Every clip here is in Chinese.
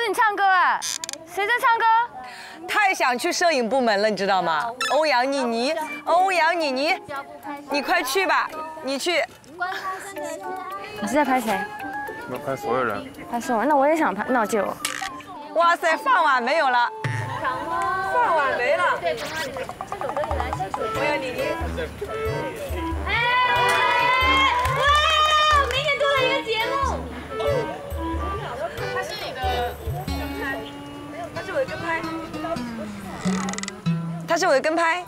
你唱歌啊？谁在唱歌？ 太想去摄影部门了，你知道吗？欧阳妮妮，欧阳妮妮，你快去吧，你去。 你是在拍谁？ 要拍所有人。 拍所有人，那我也想拍，那我借我。 哇塞，饭碗没有了。饭碗没了。对，欧阳妮妮。 哇，明天多了一个节目。 他是你的跟拍，没有，他是我的跟拍。他是我的跟拍。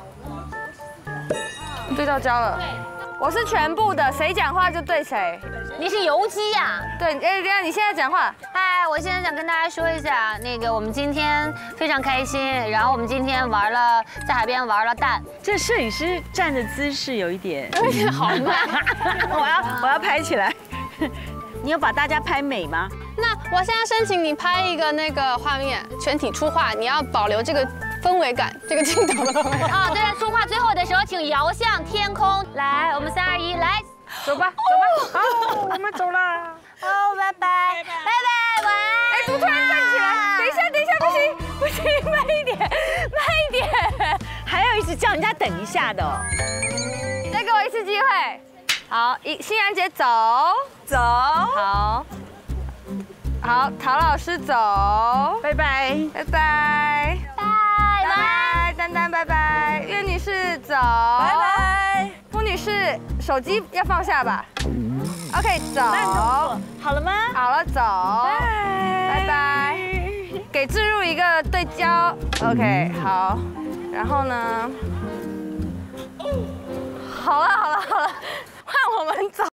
对到焦了。我是全部的，谁讲话就对谁。 你是游击呀？ 对，哎，等下你现在讲话。 嗨，我现在想跟大家说一下，那个我们今天非常开心，然后我们今天在海边玩了蛋。 这摄影师站的姿势有一点好慢， 我要拍起来。你有把大家拍美吗？ 那我现在申请你拍一个那个画面，全体出画，你要保留这个氛围感，这个镜头的氛围感。 啊，对了，出画最后的时候，请摇向天空。来，我们3、2、1，来， 走吧，走吧。 好，我们走了。 哦，拜拜，拜拜，晚安。 哎，怎么突然站起来？等一下，不行，不行，慢一点，慢一点。 还要一直叫人家等一下的哦。 再给我一次机会。好，欣然姐走， 走。 好，好，陶老师走， 拜拜， 拜拜，拜拜，丹丹拜拜，岳女士走，拜拜，傅女士手机要放下吧。OK， 走， 好了吗？ 好了，走，拜拜，给置入一个对焦 ，OK， 好，然后呢？好了，换我们走。